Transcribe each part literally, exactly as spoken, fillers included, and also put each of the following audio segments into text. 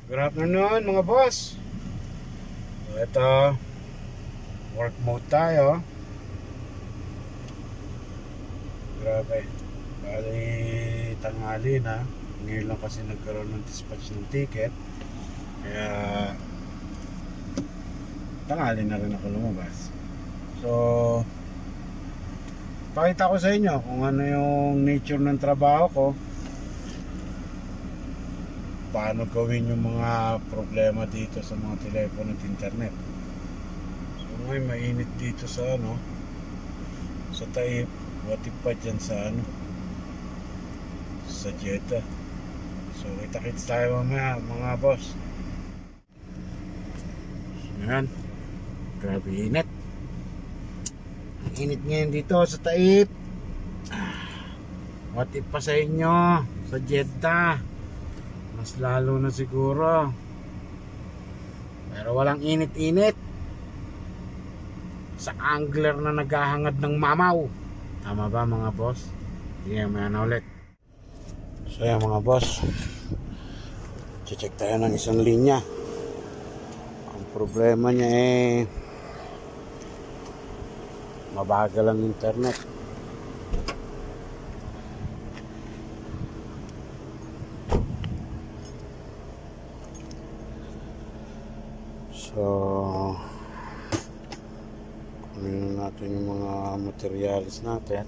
Good afternoon mga boss. So, ito, work mode tayo. Grabe, bali tanghali na. Ngayon lang kasi nagkaroon ng dispatch ng ticket, kaya tanghali na rin ako lumabas. So pakita ko sa inyo kung ano yung nature ng trabaho ko, paano gawin yung mga problema dito sa mga telepono at internet. So ngayon mainit dito sa ano, sa Taib, watip pa dyan sa ano, sa Jeddah. So kita-kits tayo mamaya mga boss. So yan, grabe init. Ang init ngayon dito sa Taib. Watip pa sa inyo sa Jeddah, mas lalo na siguro. Pero walang init-init sa angler na naghahangad ng mamaw. Tama ba mga boss? Sige, may na ulit. So yan mga boss, check tayo ng isang linya. Ang problema niya eh mabagal ang internet. So kunin natin yung mga materials natin.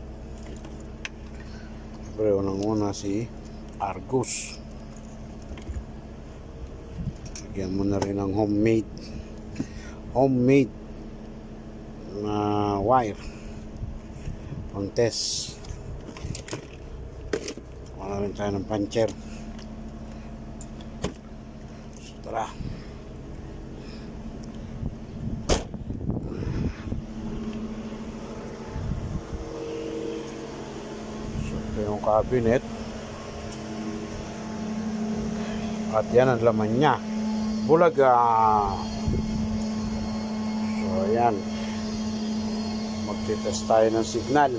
Siyempre unang-una si Argus. Lagyan mo na rin ng homemade homemade na wire pang test. Wala rin tayo ng puncher. So tara, yung cabinet at yan ang laman niya, bulaga. So yan, magtitest tayo ng signal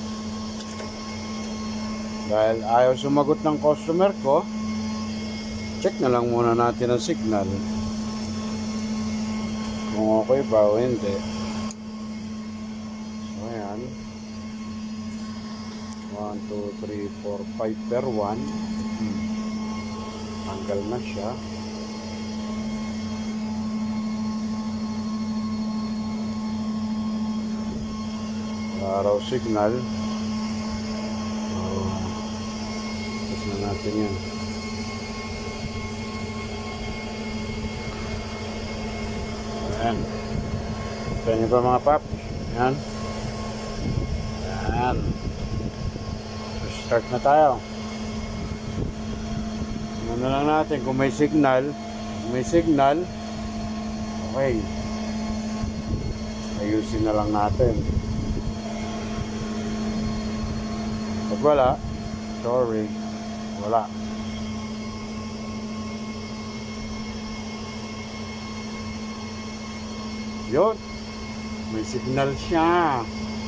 dahil ayaw sumagot ng customer ko. Check na lang muna natin ang signal kung okay ba o hindi. So yan, one, two, three, four, five per one. hmm. Tanggal na siya. Araw signal. So test na natin yan. Ayan, kaya nyo ba mga pap? Ayan, ayan. Start na tayo. Ano na lang natin kung may signal. Kung may signal, okay, ayusin na lang natin. Pag wala, sorry, wala. Yun, may signal siya.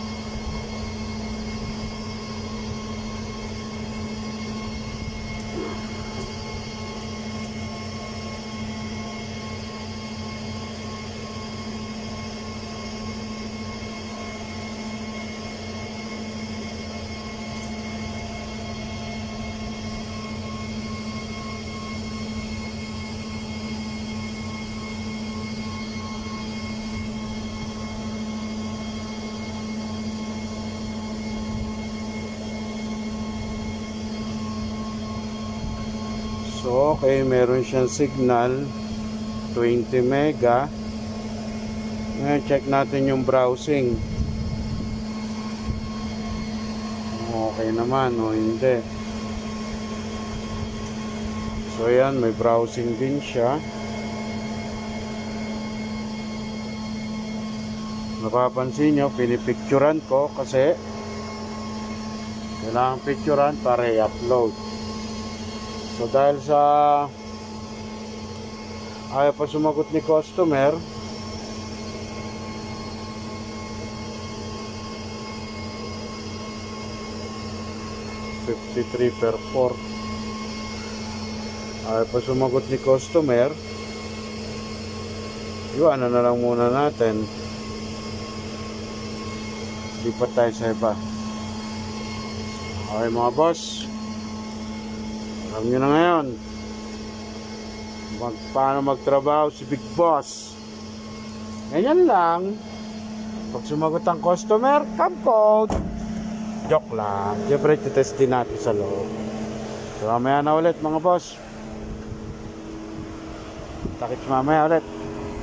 So okay, meron siyang signal twenty mega. Ngayon check natin yung browsing. Okay naman o hindi. So yan, may browsing din siya. Napapansin nyo, pinipicturan ko kasi kailangan picturan para i-upload. So dahil sa ayaw pa sumagot ni customer, fifty-three per four. Ay pa sumagot ni customer, iwanan na lang muna natin. Lipat tayo sa iba. Okay mga boss, alam nyo na ngayon mag, paano magtrabaho si Big Boss. Ganyan lang. Pag sumagot ang customer, cam code. Joke lang. Siyempre, titest din natin sa loob. So, mamaya na ulit mga boss. Takits mamaya ulit.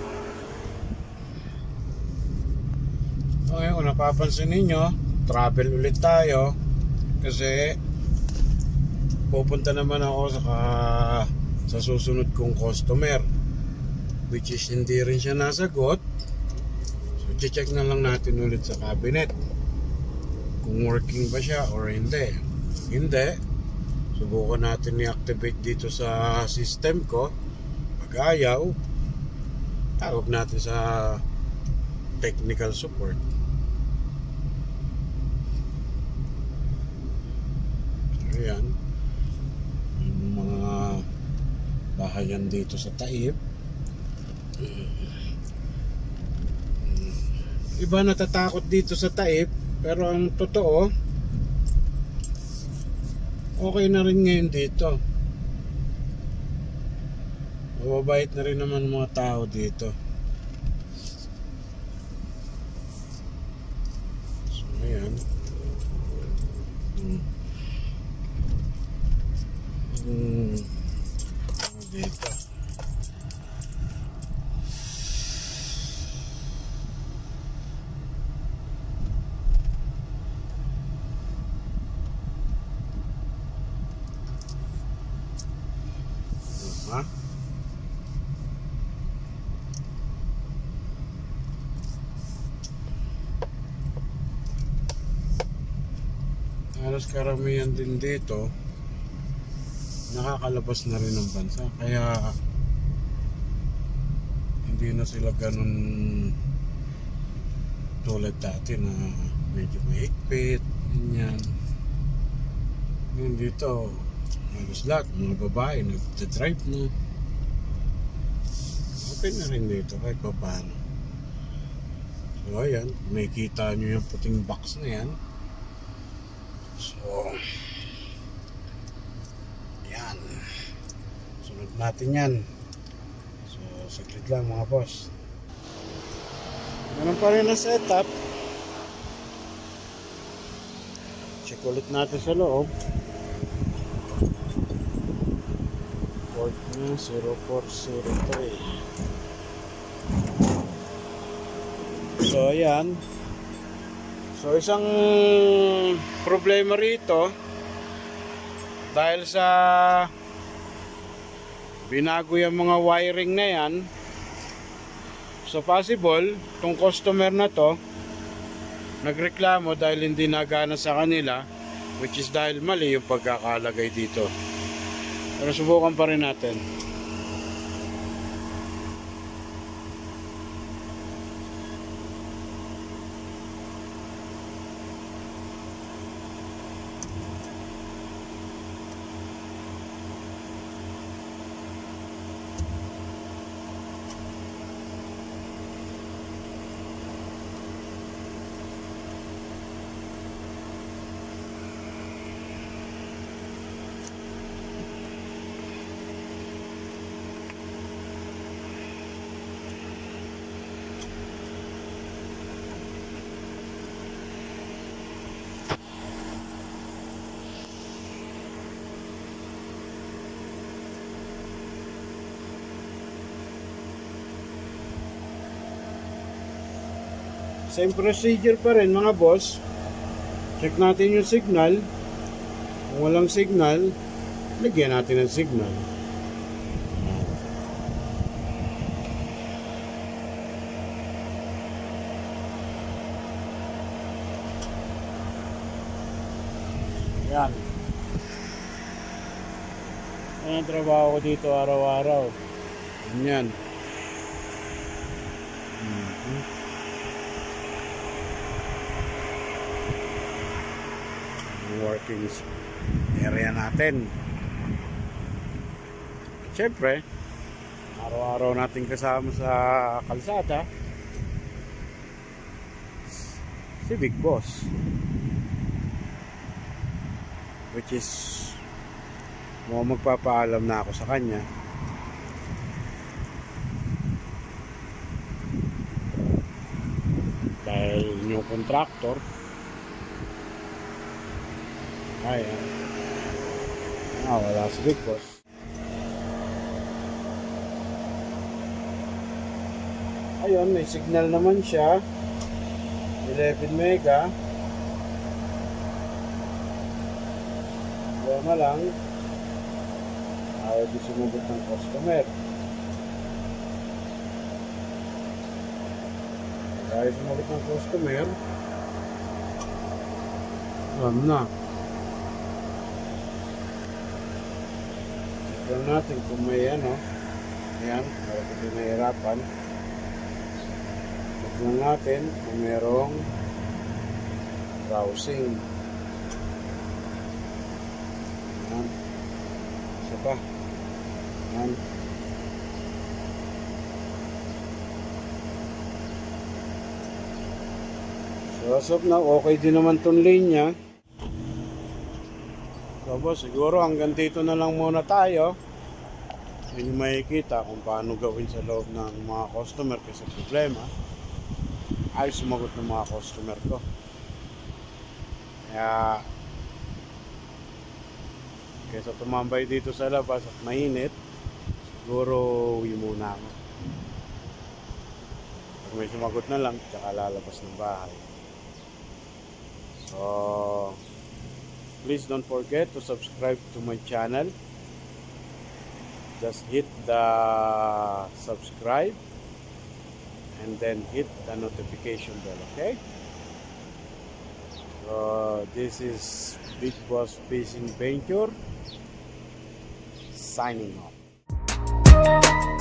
Okay, kung napapansin ninyo, travel ulit tayo. Kasi pupunta naman ako sa, sa susunod kong customer, which is hindi rin siya nasagot. So, check na lang natin ulit sa cabinet kung working ba siya or hindi. Hindi, subukan natin i-activate dito sa system ko. Pag ayaw, tawag natin sa technical support. So yan, yung mga bahayan dito sa Taib. Iba natatakot dito sa Taib, pero ang totoo, okay na rin ngayon dito. Mababait na rin naman mga tao dito. So ayan. Hmm. Hmm. Ano dito? Ha? Halos karamihan din dito nakakalabas na rin ng bansa, kaya hindi na sila ganun tulad dati na medyo mahigpit, ganyan. Ngayon dito halos lahat mga babae nagdadrive na. Okay na rin dito kahit pa paano. So ayan, makikita nyo yung puting box na yan. So yan, sunod natin yan. So saglit lang mga boss. Ganun pa rin ang setup. Check ulit natin sa loob. Port niya zero four zero three. So ayan. So isang problema rito, dahil sa binago yung mga wiring na yan, so possible tong customer na to nagreklamo dahil hindi nagana sa kanila, which is dahil mali yung pagkakalagay dito. Pero subukan pa rin natin. Same procedure pa rin mga boss. Check natin yung signal. Kung walang signal, lagyan natin ng signal. Yan. Yan ang trabaho ko dito araw-araw. Yan. Mm-hmm. Working area natin. Siyempre, araw-araw natin kasama sa kalsada si Big Boss, which is mo magpapaalam na ako sa kanya dahil yung contractor ayan, ah, wala si Big Boss. Ayun, may signal naman siya, eleven mega. Wala na lang, ayaw di sumugot ng customer. Ayaw sumugot ng customer, alam na. Tignan natin kung may ano. Ayan, para hindi nahirapan. Tignan natin kung merong browsing. Ayan. Isa pa. Ayan. So as of now, okay din naman itong linya. So boss, siguro hanggang dito na lang muna tayo. Hindi makikita kung paano gawin sa loob ng mga customer kasi problema ay sumagot ng mga customer ko. Kaya kaysa tumambay dito sa labas at mainit, siguro uwi muna ako. Pag may sumagot na lang, tsaka lalabas ng bahay. So please don't forget to subscribe to my channel. Just hit the subscribe and then hit the notification bell, okay? So this is Big Boss Fishing Venture signing off.